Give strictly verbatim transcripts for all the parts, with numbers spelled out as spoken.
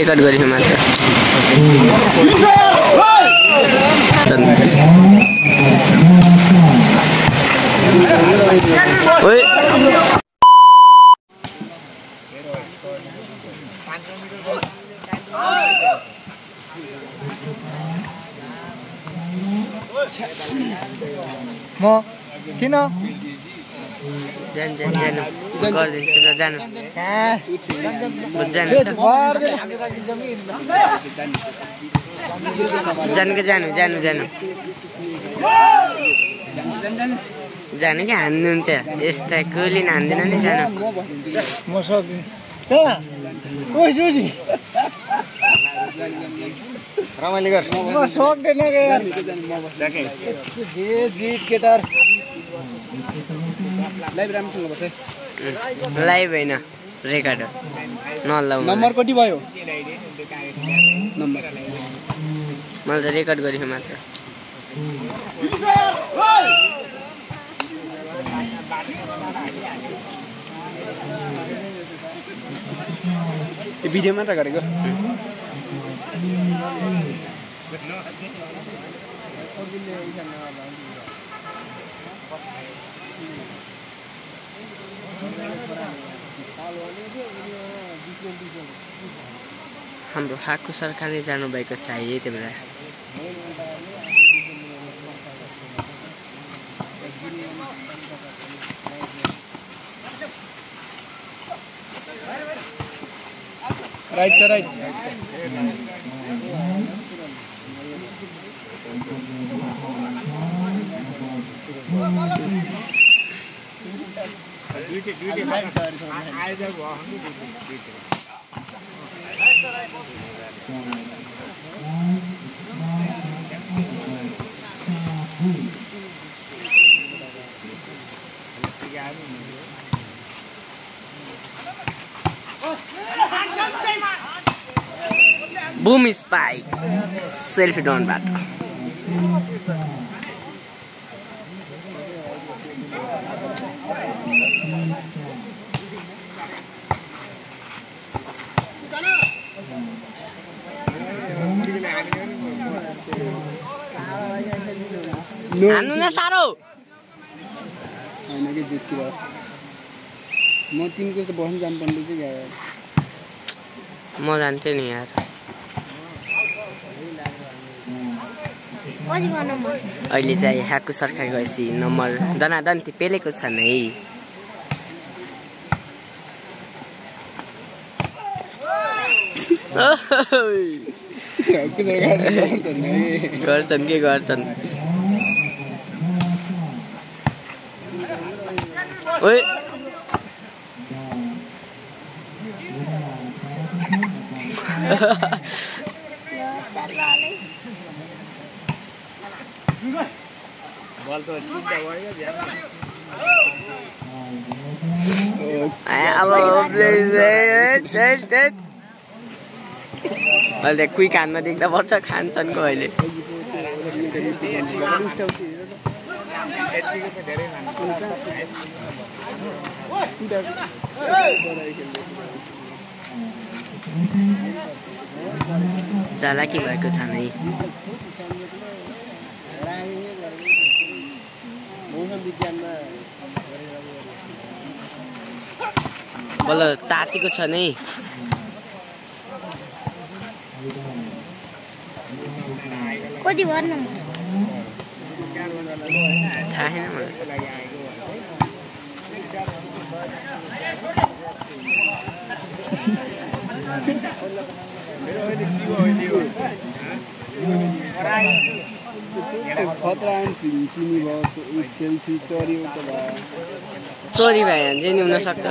record गरेको मात्र ओइ म किन जान जान जानु गर्दिन्छु त जानु जानु जानुको जानु जानु जानु जानु कि हान्नुहुन्छ यस्ता कोली हान्दैन नि जानु म सक्दिनँ रमाइलो गर म सक्दैन यार जित केटार लाइभ राम्रोसँग बस्छ लाइभ हैन रेकर्ड हो नलाउ नम्बर कति भयो नम्बर मैले त रेकर्ड गरेको मात्र भिडियो मात्र गरेको हाम्रो हाकु सरकारले जानुभएको छ यति बेला राइट छ right Boom spike selfie down bat हान्नु न सारो हैन के जित्किरा म तिनको त बस्न जान पर्ने चाहिँ यार म जान्थे नि यार अहिले चाहिँ हाकु सरकार गएपछि नम्बर दनादन्ती पेलेको छन् है गर्छन् के गर्छन् ओइ बल तो ठीक दवाएगा ध्यान अब अहिले क्विक हानमा देख्दा पर्छ खान्छन् को अहिले चालाकी भएको छ नै बल्ल तातेको छ नै कति भन्नु थाहा छैन मलाई खतरा तिमी भयो सेल्फी चोरी चोरी भयो भने चाहिँ नि हुन सक्छ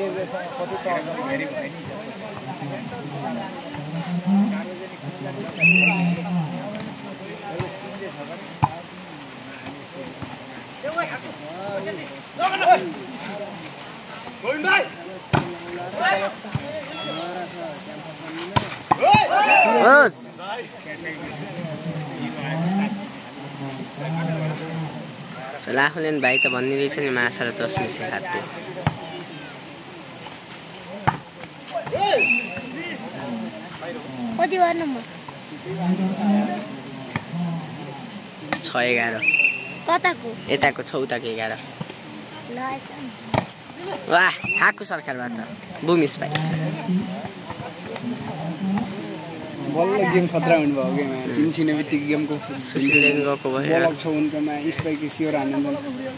लाखुलेन भाइ त भन्ने रहेछ नि माछा र चस्मी से खाद्यो कति भन्नु म छ एघार कताको यताको छ उताको एघार ल वाह हाकु सरकारबाट बुमिस भाइ बल्ल गेम खतरा हुनु भयो गेममा तीन छिने बित्तिकै गेमको सुशीलले गएको भयो बल छ उनकोमा स्पाइकी सियोर आनन्द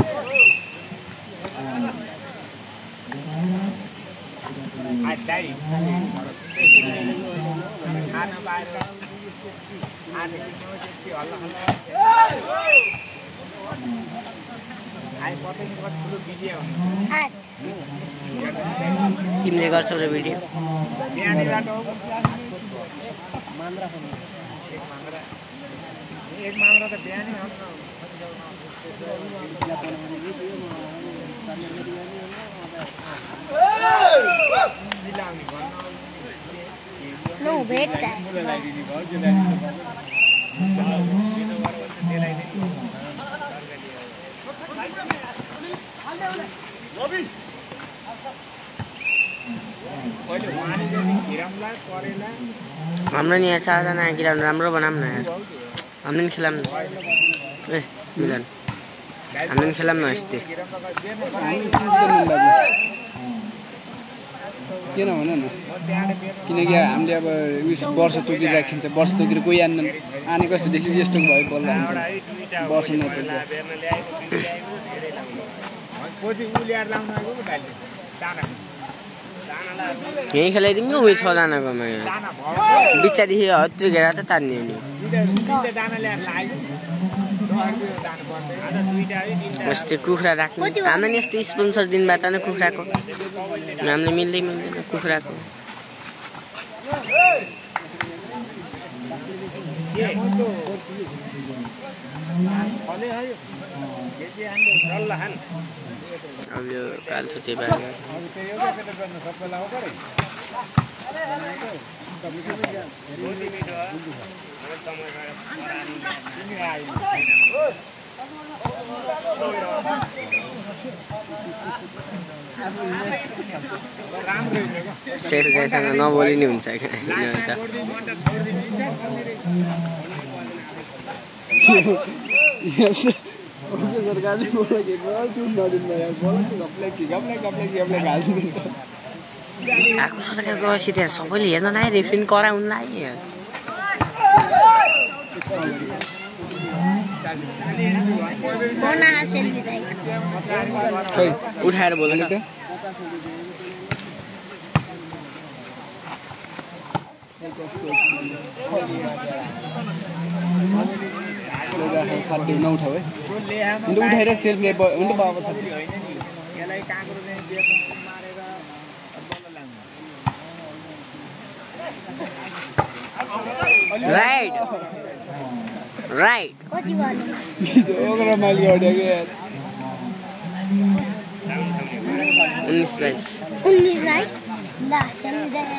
तिमीले गर्छौ र भिडियो नो भेट्टा हाम्रो नि यहाँ चारजना आइकिराउनु राम्रो बनाऊँ न यार हामीले पनि खेलाऊँ न ए मिलन हामीले पनि खेलाऊँ न यस्तै किन भन न किनकि हामीले अब उस वर्ष तोकेर राखिन्छ वर्ष तोकेर कोही आन्दैन आने कस्तो देखि यस्तो भयो बल्ल वर्ष नतोकेर यहीँ खेलाइदिउँ न उयो छजनाकोमा बिच्चादेखि हत्रुकेर त तान्ने हो नि यस्तै कुखुरा राख्ने हामीले नि यस्तो स्पोन्सर दिनुभएको त कुखुराको हामीले मिल्दै मिल्दैन कुखुराको अब यो कालथुते बाहेक शेष दाइसँग नबोली नि हुन्छ सरकारले बोला के गर्छु नदिनु यार बोला गप्लै के गप्लै गप्लै के गप्लै गाल्छु आएको सरकार गएपछि त्यहाँ सबैले हेर्न आए रेफ्रिन कराउन लाए बना सेल्फी दाइ खै उठाएर बोल्नु त साथी नउठाऊ है अन्त उठाएर सेल्फी अन्त बाबा साथी राइट राइट कति भन्नु ओगरा माइल गड्यो के यार उन्नीस बाइस उन्नीस राइट ल सेल्फी दाइ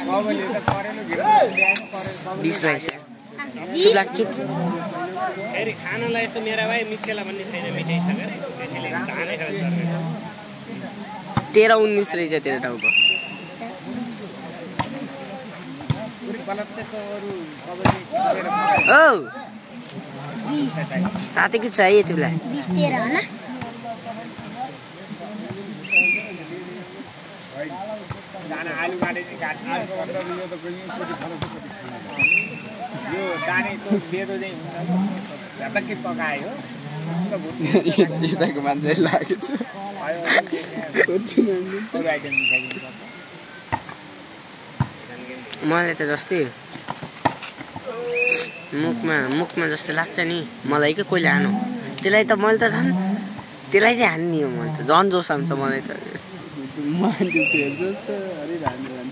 बीस बाइस चुप लाग चुप फेरि खानालाई यस्तो मेरा भाइ मिठेला भन्ने छैन मिठै छ गरे त्यसैले खानै खान्छ तेह्र उन्नीस रहेछ तेरो टाउको ओ बीस ताते के चाहिए तिमीलाई बीस तेह्र होला दाना आलु काटे चाहिँ काट्ने आलुको मतलब यो त कोही सोची फरक यो दानेको बेदो चाहिँ झटक्कै पकायो यताको मान्छे लागेको छ मलाई त जस्तै मुखमा मुखमा जस्तो लाग्छ नि मलाई के कोहीले हानु त्यसलाई त मैले त झन् त्यसलाई चाहिँ हान्ने हो मैले त झन् जोस आउँछ मलाई त मान्छे हेर्छ त अरे रानी रानी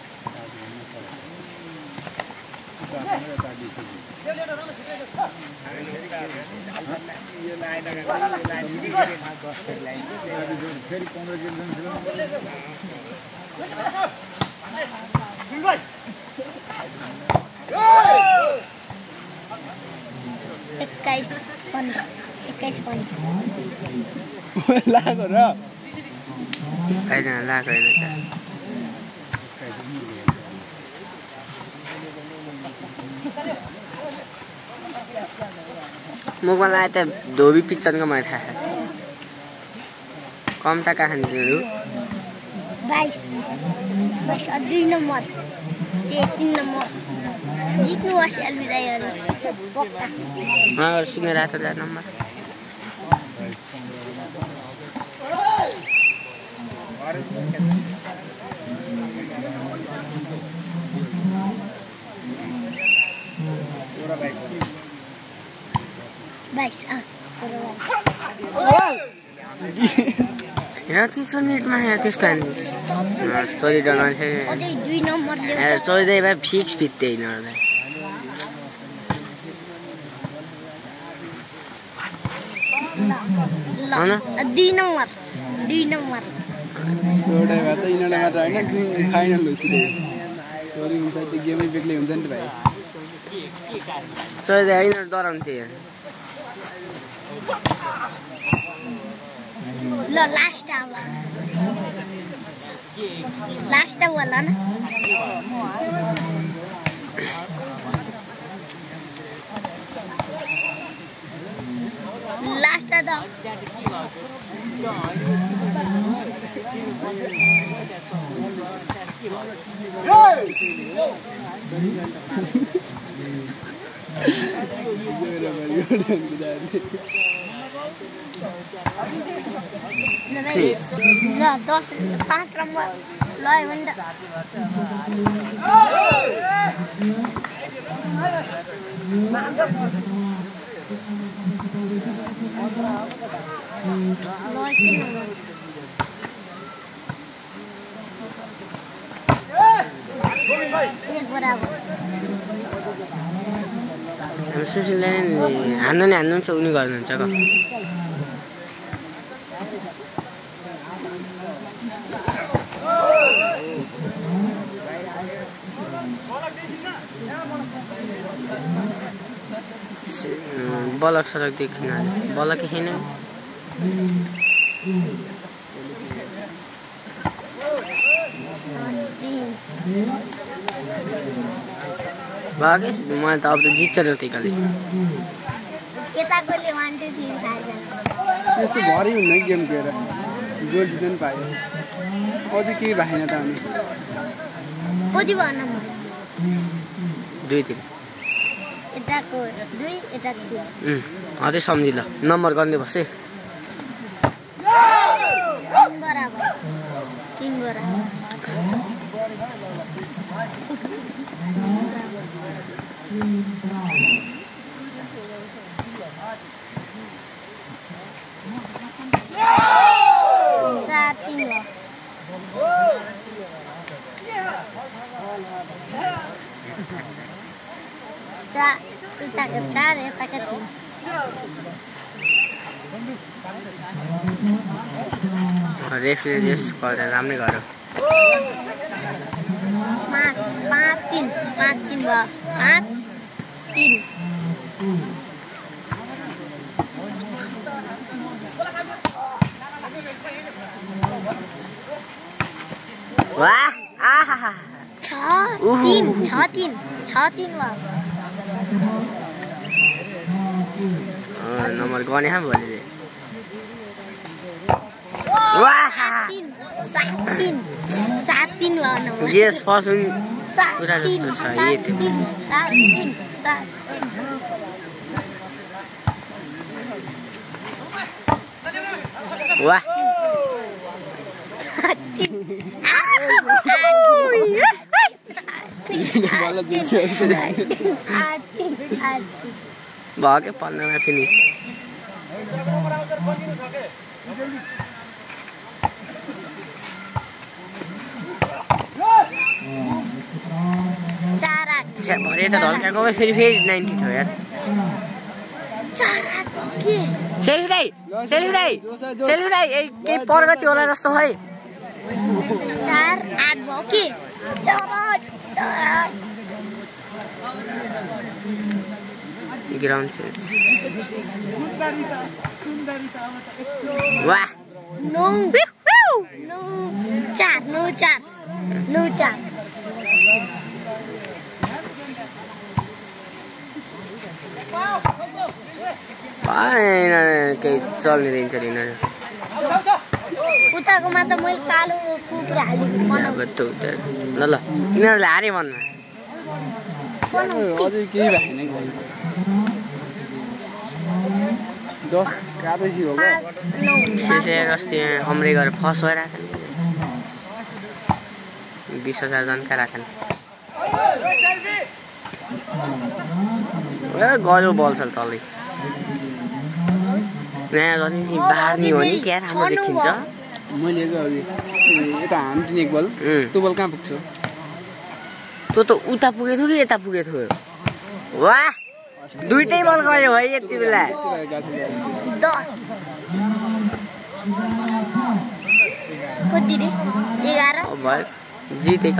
फेरि पन्ध्र एक्काइस पन्ध्र एक्काइस पन्ध्र लाग्यो र होइन लाग होइन मुखमा लाए त धोबी पिक्चरको मलाई थाहा छ कम त कहाँ खानु बाइस बाइस दुई नम्बर तीन नम्बर जित्नु होस् एलबी दाइहरू पक्का मगर सुनेर आएको छ नम्बर बाइस अँ यहाँ चिसो मिनटमा यहाँ त्यस्तो हान्ने चोरी डलाउने अझै दुई नम्बरले चोरिँदै भए फिक्स फित्तै नर्दा ल दुई नम्बर दुई नम्बर छोडे भए त यिनीहरूलाई मात्र होइन जुन फाइनल हो सिधै चोरी हुन्छ त्यो गेमै बेग्लै हुन्छ नि त भाइ चोरिँदै यिनीहरू डराउँथ्यो ल लास्ट अब लास्ट होला न लास्ट त ल दस पाँच नम्बर लयो भने सुशीलले हान्नु नि हान्नु छ उनी गर्नुहुन्छ क बलक सडक देखिन बलक छैन भागेस मलाई त अब त जित्छ न टिकाले केटाकोले वान टू थ्री फाइभ त्यस्तो भरै हुन्न गेम गएर गोल जित्न पनि पायो अझै केही भएन त हामी कति भयो नम्बर दुई तिन यताको दुई यताको दुई अझै सम्झि ल नम्बर गर्ने बस है तिन बराबर तिन बराबर चार तिन हो चार उताको चार यताको तिन रेफ्रीले जस गरेर राम्रै गर्यो पाँच पाँच तिन पाँच तिन भयो पाँच तिन वाह आहा छ तिन छ तिन छ तिन भयो नम्बर गर्ने हम भोलि वाह तिन सात तिन सात तिन भयो नम्बर जेस फर्स्ट हुन् सात कुरा तिन जस्तो छ सात यही तिन सात तिन सात वाह भयो पन्ध्रमा फिनिस चार आठ भरे त ढल्काको फेरि फेरि नाइन्टी थियो यार चार आठ के सेलु दाइ सेलु दाइ सेलु दाइ केही प्रगति होला जस्तो है चार आठ भयो के चार आठ चार आठ ग्राउन्ड सेट वाह नौ नौ चार नौ चार नौ चार भएन केही चल्ने दिन्छ यिनीहरू उताकोमा त मैले कालो कुकुर हालेको ल ल यिनीहरूले हारे मनमा अझै केही भएन गोल दस कादैसी हो शेषर अस्ति अमरे गरेर फस भइरहेको बिस हजार जनका राखन गयो बल छ तलै नयाँ गर्ने नि बार्नी हो नि क्या राम्रो देखिन्छ मैले यता हान्दिने एक बल त्यो बल कहाँ पुग्छ त्यो त उता पुगेको थियो कि यता पुगेको थियो वाह दुईटै बल गयो है यति बेला दस कति रे एघार भयो जितेका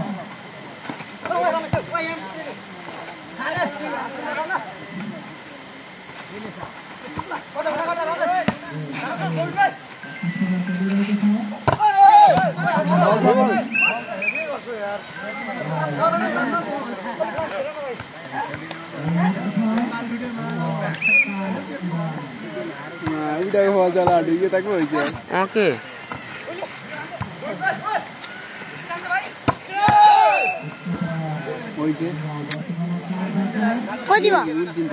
उठाको बल चला ढुके तको हुन्छ ओके होइछ कति भयो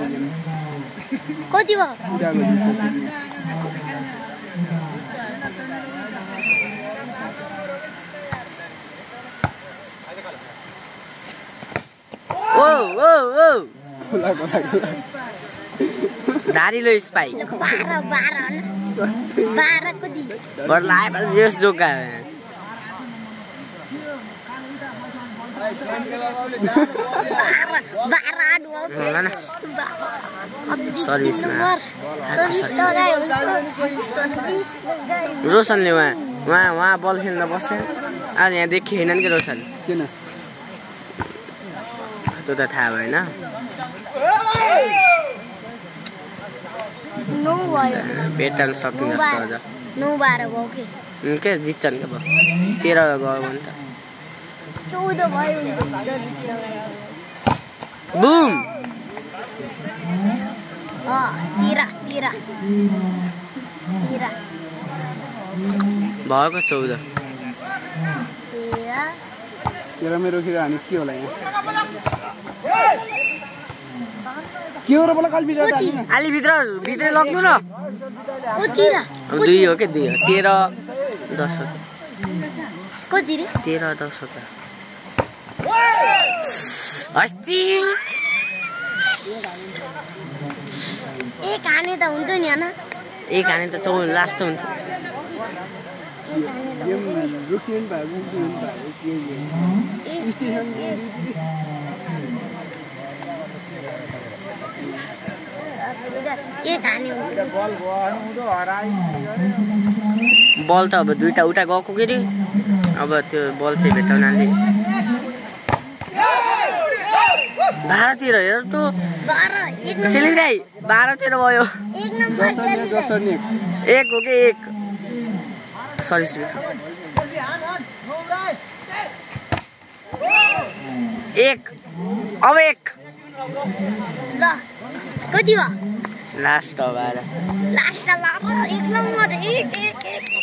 कति भयो उठाको जित्छ ओ ओ ओ खोला खोला खोला धारिलो स्पाइक बाह्र बाह्र बाह्र कति बर लाए बस जस जोका बाह्र आठ भयो होला न सर्भिसमा रोशनले उहाँ उहाँ उहाँ बल खेल्न बस्यो आज यहाँ देखिएनन् कि रोशन किन त्यो त थाहा भएन नौ भयो पेटर्न सक्ने जस्तो अझ नौ बाह्र भयो कि के जित्छन् के भयो तेह्र गयो भने त चौध भयो बुम तेह्र तेह्र तेह्र भएको चौध तेह्र तेरो मेरो खेर हानिस् के होला यहाँ के हो र बोला कल भित्र हाल्नु अलि भित्र भित्रै लग्नु न कति र दुई हो के दुई हो तेह्र दस हो कति रे तेह्र दस हो त अस्ति एक हाने त हुन्थ्यो नि होइन एक हाने त चौ लास्ट त हुन्थ्यो गेम रुकिनु भएको उठ्नु भएको के स्टेसन एक हाने हुन्थ्यो बल भयो हराइ बल त अब दुईटा उता गएको के अरे अब त्यो बल चाहिँ भेटाउनाले बाह्र तेह्र हेर त बाह्र एक सिलिङ दाइ बाह्र तेह्र भयो एक नम्बर जसरी एक हो कि एक सरी एक अब एक ल कति भयो लास्ट अब आएर लास्ट बाह्र एक नम्बर एक एक एक